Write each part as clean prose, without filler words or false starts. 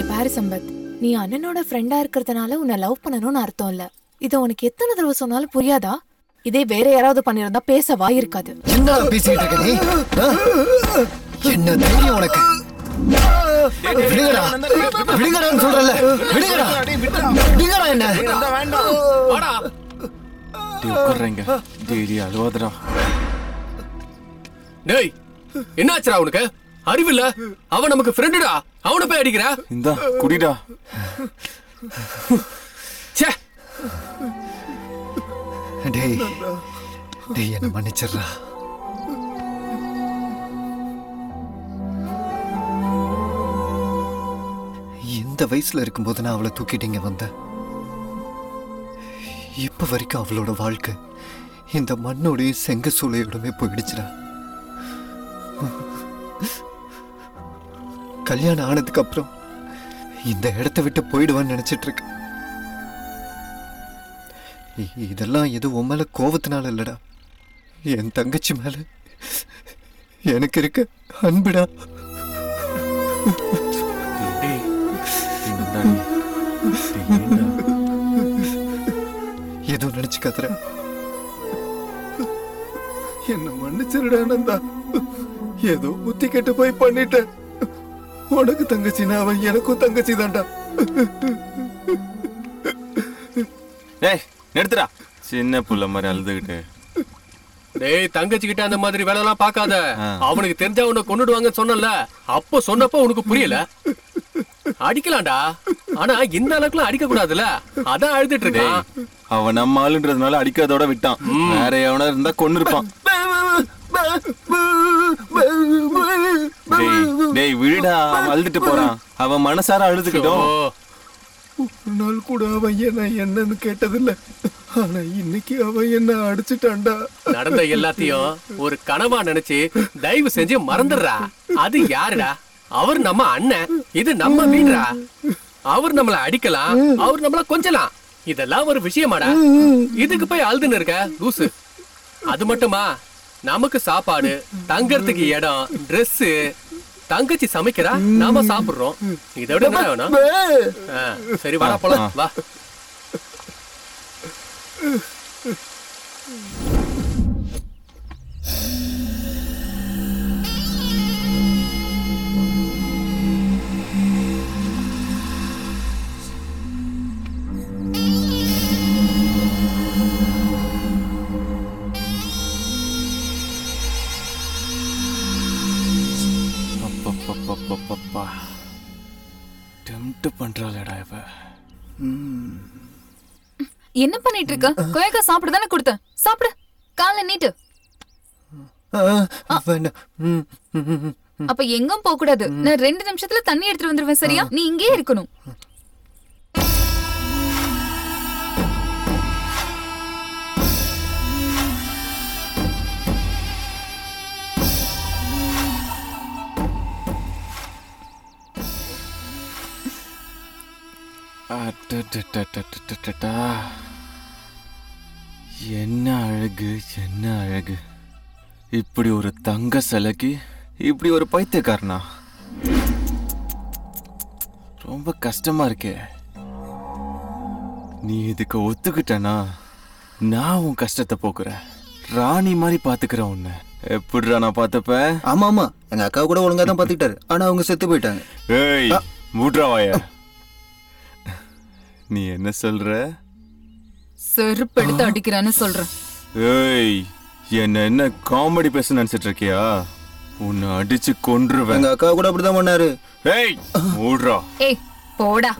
பாரு சம்பத், நீ அண்ணனோட ஃப்ரெண்டா இருக்கிறதுனால உன்னை லவ் பண்ணணும்னு அர்த்தம் இல்ல. இத உனக்கு எத்தனை தடவை சொன்னாலும் புரியாதா? இதே வேற யாராவது பண்ணிருந்தா பேச வாயிருக்காது. என்ன பேசிட்டு இருக்க நீ? என்ன தைரியம் உனக்கு? விடுங்கடா, விடுங்கடான்னு சொல்றல. விடுங்கடா, விடுங்கடா என்ன? வாடா. டேய் உட்கார்றங்க. டேய் அழுவாதடா. டேய் என்னாச்சுடா உனக்கு? அறிவில்ல? அவன் நமக்கு ஃப்ரெண்டுடா. அவனை போய் அடிக்கிற? இந்தா குடிடா. ச்சே. டேய் டேய் என்ன மன்னிச்சிடுறா. இந்த வயசுல இருக்கும்போது நான் அவளை தூக்கிட்டீங்க வந்தேன். இப்ப வரைக்கும் அவளோட வாழ்க்கை இந்த மண்ணோடையும் செங்க சூளையோடமே போயிடுச்சுடா. கல்யாணம் ஆனதுக்கு அப்புறம் இந்த இடத்தை விட்டு போயிடுவான்னு நினைச்சிட்டு இருக்கு. இதெல்லாம் எது உன் மேல கோவத்தினால இல்லடா, என் தங்கச்சி மேல எனக்கு இருக்க அன்புடா. ஏதோ நினைச்சுக்காதற. என்ன மன்னிச்சிருடா. ஏதோ புத்தி கெட்டு போய் பண்ணிட்டேன். உனக்கு தங்கச்சினா அவன் எனக்கும் தங்கச்சி தான்டா. டேய் நிறுத்துடா. சின்ன புள்ள மாதிரி அழுதுகிட்டு. டேய் தங்கச்சி கிட்ட அந்த மாதிரி வேலை எல்லாம் பாக்காத. அவனுக்கு தெரிஞ்சா உன்னை கொன்னுடுவாங்கன்னு சொன்னல. அப்போ சொன்னப்போ உனக்கு புரியல. அடிக்கலாம்டா, ஆனா இந்த அளவுக்குலாம் அடிக்க கூடாதுல. அதான் அழுதுட்டு இருக்கான். அவன் நம்ம ஆளுன்றதுனால அடிக்காதோட விட்டான். வேற எவனா இருந்தா கொன்னு இருப்பான். டேய் விடுடா, அவன் அழுதுட்டு போறான். அவன் மனசார அழுதுக்கிட்டோம். ஒரு நாள் கூட அவன் என்னன்னு கேட்டதில்ல. ஆனா இன்னைக்கு அவன் என்ன அடிச்சுட்டான்டா. நடந்த எல்லாத்தையும் ஒரு கனவா நினைச்சு தயவு செஞ்சு மறந்துடுறா. அது யாருடா? அவர் நம்ம அண்ணன், இது நம்ம வீடுடா. அவர் நம்மள அடிக்கலாம், அவர் நம்மள கொஞ்சலாம். இதெல்லாம் ஒரு விஷயமாடா? இதுக்கு போய் அழுதுன்னு இருக்க லூசு. அது மட்டுமா, நமக்கு சாப்பாடு, தங்கறதுக்கு இடம், ட்ரெஸ், தங்கச்சி சமைக்கிறா, நாம சாப்பிடுறோம். இதை விட என்ன வேணும்? சரி வாடா போலாம் வா. என்ன பண்ணிட்டு இருக்க? கொயக்கா சாப்பிட தானே கொடுத்தேன். சாப்பிடு, காலை நீட்டு. அப்ப எங்கும் போக கூடாது. நான் 2 நிமிஷத்துல தண்ணி எடுத்துட்டு வந்துருவேன். சரியா? நீ இங்கே இருக்கணும். என்ன அழகு, என்ன அழகு. இப்படி ஒரு தங்க சிலைக்கு இப்படி ஒரு பைத்தியக்காரனா? ரொம்ப கஷ்டமா இருக்கே. நீ இதுக்கு ஒத்துக்கிட்டனா நான் உன் கஷ்டத்தை போக்குறேன். ராணி மாதிரி பாத்துக்கிறேன் உன்னை. எப்படிடா நான் பாத்துப்ப? ஆமா ஆமா, எங்க அக்கா கூட ஒழுங்கா தான் பாத்துக்கிட்டாரு. ஆனா அவங்க செத்து போயிட்டாங்க. ஏய் மூட்ராவாயா, நீ என்ன சொல்ற? செருப்படுத்து அடிக்கிறான்னு சொல்றேன். ஏய் என்ன காமெடி பேச நினைச்சிட்டு இருக்கியா? உன்னை அடிச்சு கொன்றுவேன். எங்க அக்கா கூட அப்படிதான் பண்ணாரு. ஏய் மூட்ரா. ஏய் போடா.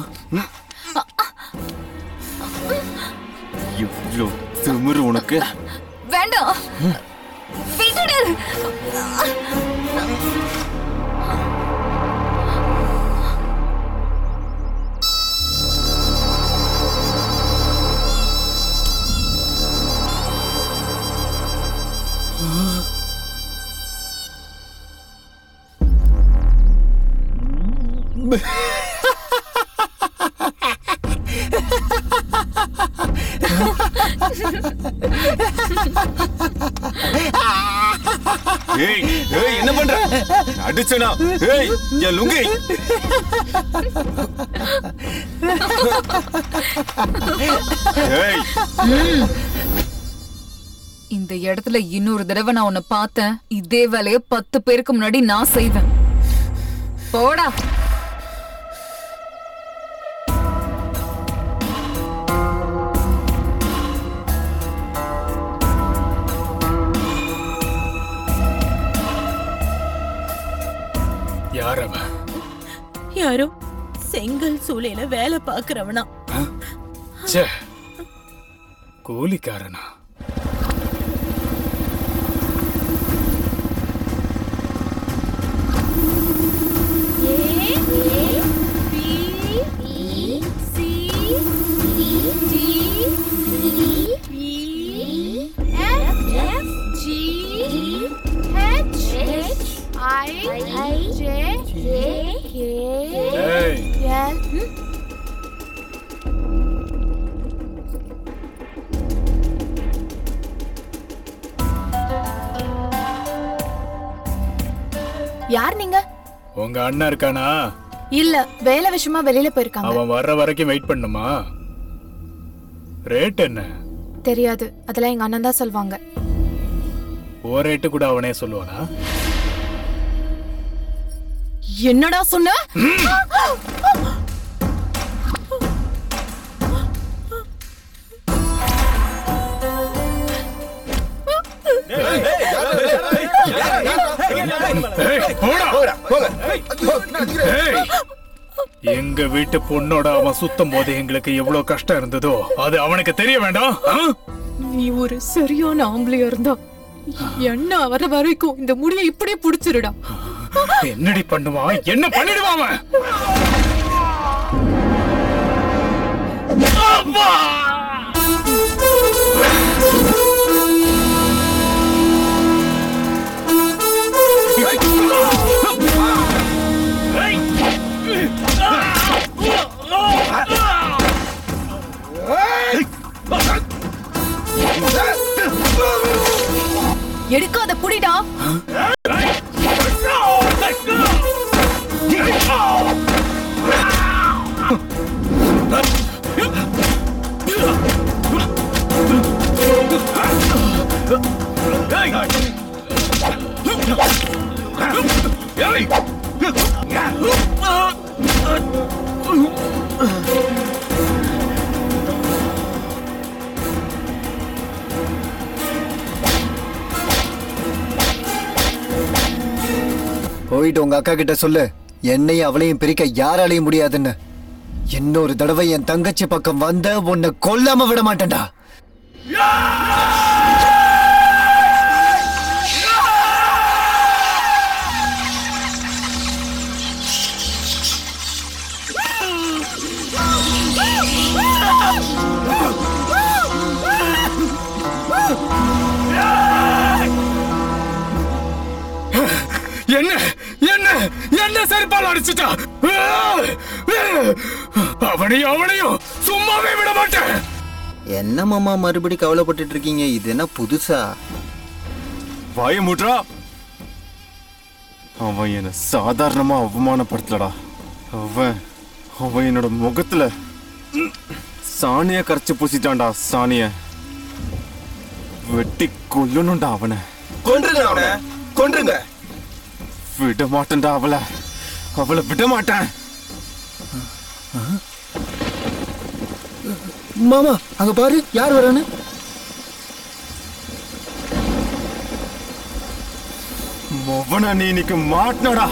இவ்ளோ திமிரு உனக்கு? வேண்டாம், விட்டுடு. ஏய் ஏய் என்ன பண்ற? அடிச்சனா? ஏய் என் லுங்கி. ஏய் இந்த இடத்துல இன்னொரு தடவை நான் உன்னை பார்த்தேன், இதே வேலைய 10 பேருக்கு முன்னாடி நான் செய்வேன். போடா. யார் அவன்? யாரோ செங்கல் சூளையில வேலை பாக்குறவனா? ச்சே, கூலிக்காரனா? யார் நீங்க? உங்க அண்ணன் இருக்கானா? இல்ல, வேலை விஷயமா வெளியில போயிருக்காங்க. அவன் வர்ற வரைக்கும் வெயிட் பண்ணுமா? ரேட் என்ன? தெரியாது, அதெல்லாம் எங்க அண்ணன் தான் சொல்வாங்க. ஓ ரேட்டு கூட அவனே சொல்லுவானா? என்னடா சொன்ன? எங்க வீட்டு பொண்ணோட அவன் சுத்தம் போது எங்களுக்கு எவ்வளவு கஷ்டம் இருந்ததோ அது அவனுக்கு தெரிய வேண்டாம். நீ ஒரு சரியான ஆம்பளையா இருந்தா என்ன வர வரைக்கும் இந்த முடியை இப்படியே புடிச்சிருடா. என்னடி பண்ணுவான்? என்ன பண்ணிடுவான் அவன்? எடுக்காத புடிடா. போயிட்டு உங்க அக்கா கிட்ட சொல்லு, என்னையும் அவளையும் பிரிக்க யாராலையும் முடியாதுன்னு. இன்னொரு தடவை என் தங்கச்சி பக்கம் வந்த உன்னை கொல்லாம விட மாட்டேன்டா. என்ன என்ன என்ன செருப்பால் அடிச்சுட்டா? அவனையும் சும்மாவே விட மாட்டேன். என்ன மாமா மறுபடி கவலைப்பட்டு இருக்கீங்க? இது என்ன புதுசா? வாய மூட்றா. அவன் என்ன சாதாரணமா அவமானப்படுத்தலடா. அவன் என்னோட முகத்துல சாணிய கரைச்சு பூசிட்டான்டா. சாணிய வெட்டி கொல்லணும்டா அவனை. கொன்றுங்க அவனை, கொன்றுங்க. விட மாட்டேன்டா அவளை விட மாட்டேன். மாமா அங்க பாரு, யார் வரான்னு. மொவனா நீ இன்னைக்கு மாட்டினடா.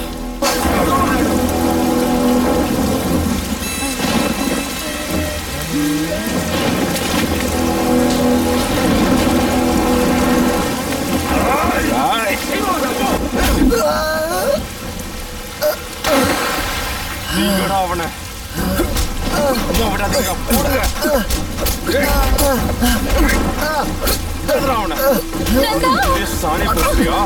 அவனை விடாதீங்க, போடுங்க. சாணி போடுறியா?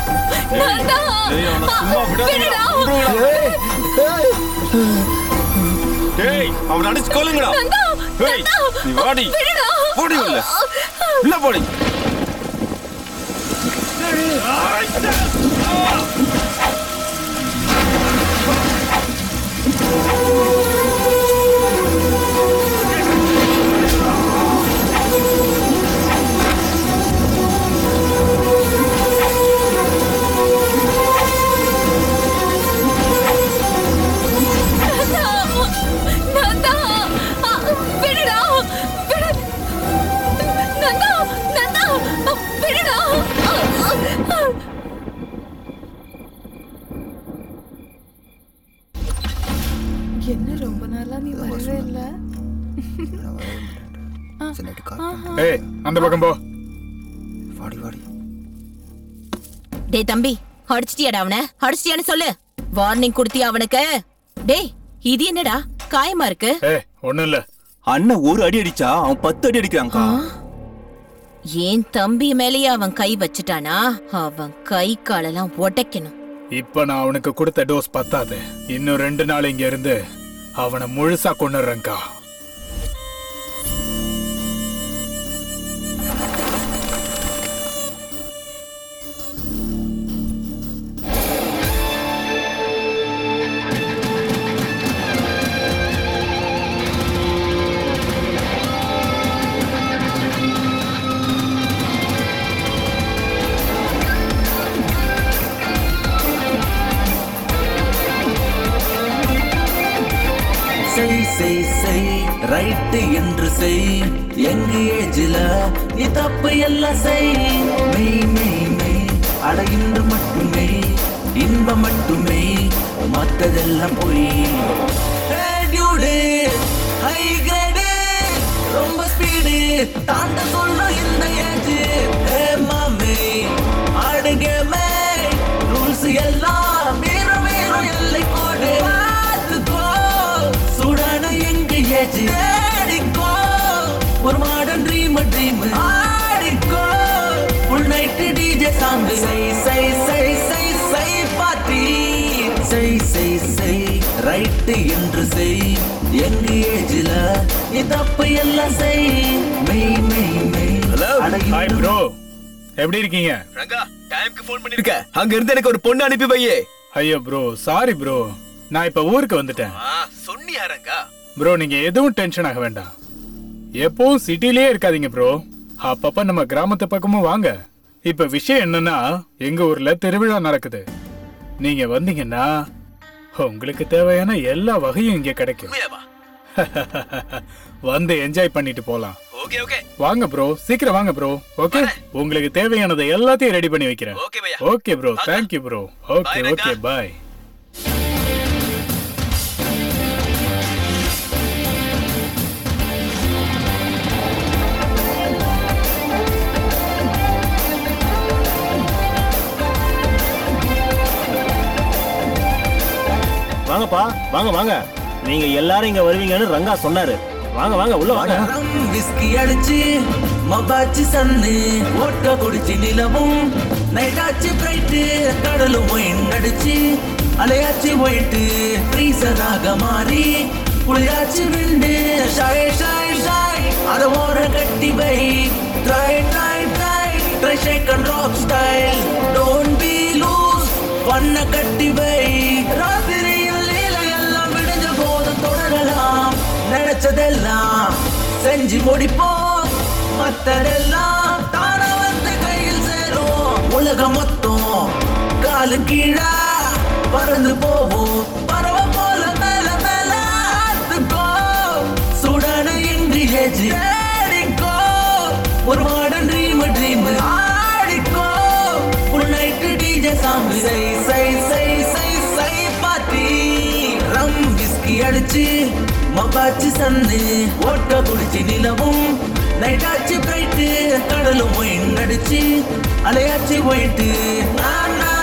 சும்மா விடாதீங்க. ஏய் அவனை அடிச்சு கொல்லுங்கடா. ஏய் நீ வாடி. போடி உள்ள. உள்ள போடி. என்ன ரொம்ப நாளா நீ வரவே இல்ல? ஏய் அந்த பக்கம் போ. வாடி வாடி. டேய் தம்பி, அடிச்சிட்டியாடா அவனை? அடிச்சிட்டியான்னு சொல்லு. வார்னிங் கொடுத்தியா அவனுக்கு? டேய் இது என்னடா காயமா இருக்கு? ஏய் ஒண்ணும் இல்ல. அண்ணன் ஒரு அடி அடிச்சா அவன் 10 அடி அடிக்கிறான்க்கா. ஏன் தம்பி மேலேயே அவன் கை வச்சுட்டானா? அவன் கை காலெல்லாம் உடைக்கணும். இப்ப நான் அவனுக்கு கொடுத்த டோஸ் பத்தாது. இன்னும் 2 நாள் இங்க இருந்து அவனை முழுசா கொன்னுறேன்க்கா. ரைட் என்று செய், எங்க ஏஜில நீ தப்பு எல்லாம் செய். மெய் மெய் மெய் அடையின்று மட்டுமே இன்பம் மட்டுமே, மத்ததெல்லாம் போய். ஹை கிரேடு ரொம்ப ஸ்பீடு தாண்ட சொல்ல இந்த ஏஜ். மாமே ஆடுகமே ரூல்ஸ் எல்லாம் மீறும் மீறும் எல்லை கோடு. சுடான எங்க ஏஜ் ஆடிக்கோ, ஒரு மாடர்ன் ட்ரீம் ட்ரீம் ஆடிக்கோ. ஃபுல் நைட் டிஜே சாங் சை சை சை சை சை பார்ட்டி. சை சை சை ரைட் என்று செய், எங்க ஏஜ்ல நீ தப்பு எல்லாம் செய். மெய் மெய் மெய். ஹாய் ப்ரோ, எப்படி இருக்கீங்க? ரங்கா டைம்க்கு ஃபோன் பண்ணிருக்க. அங்க இருந்து எனக்கு ஒரு பொண்ணு அனுப்பி வையே. ஐயோ ப்ரோ சாரி ப்ரோ, நான் இப்ப ஊருக்கு வந்துட்டேன். சொன்னியா ரங்கா? ப்ரோ நீங்க எதுவும் டென்ஷன் ஆக வேண்டாம். எப்பவும் சிட்டிலேயே இருக்காதீங்க ப்ரோ, அப்பப்ப நம்ம கிராமத்து பக்கமும் வாங்க. இப்ப விஷயம் என்னன்னா, எங்க ஊர்ல திருவிழா நடக்குது. நீங்க வந்தீங்கன்னா உங்களுக்கு தேவையான எல்லா வகையும் இங்க கிடைக்கும். வந்து என்ஜாய் பண்ணிட்டு போலாம். ஓகே ஓகே வாங்க ப்ரோ, சீக்கிரம் வாங்க ப்ரோ. ஓகே உங்களுக்கு தேவையானதை எல்லாத்தையும் ரெடி பண்ணி வைக்கிறேன். Okay bro, thank you bro. Okay okay bye. வாங்கப்பா வாங்க வாங்க, நீங்க எல்லாரும் இங்க வருவீங்கன்னு ரங்கா சொன்னாரு. வாங்க வாங்க உள்ள வாங்க. விஸ்கி அடிச்சு மபாச்சு சன்னு ஓட்ட குடிச்சு நிலவும் நைட்டாச்சு பிரைட்டு கடலும் ஒயின் அடிச்சு அலையாச்சு ஒயிட்டு ஃப்ரீசராக மாறி குளிராச்சு விண்டு ஷாய் ஷாய் ஷாய் அத ஓர கட்டி வை. Try try try try shake and rock style don't be loose பண்ண கட்டி வை. ராத்திரியில் லீலையெல்லாம் விடுஞ்ச போது தொடரலாம், நினைச்சதெல்லாம் செஞ்சு முடிப்போம், மத்ததெல்லாம் தான வந்து கையில் சேரும். உலகம் மொத்தம் காலு கீழா பறந்து போவோம், பறவ போல மேல மேல ஆத்துக்கோ. சுடான இன்றி ஏஜ் ஆடிக்கோ, ஒரு மாடர்ன் ட்ரீம் ட்ரீம் ஆடிக்கோ. ஃபுல் நைட் டிஜே சாங் சை சை சை சை சை பார்ட்டி. ரம் விஸ்கி அடிச்சு மபாச்சு சன்னு ஓட்ட குடிச்சு நிலவும் நைட்டாச்சு பிரைட்டு கடலும் ஒயின் அடிச்சு அலையாச்சு ஒயிட்டு.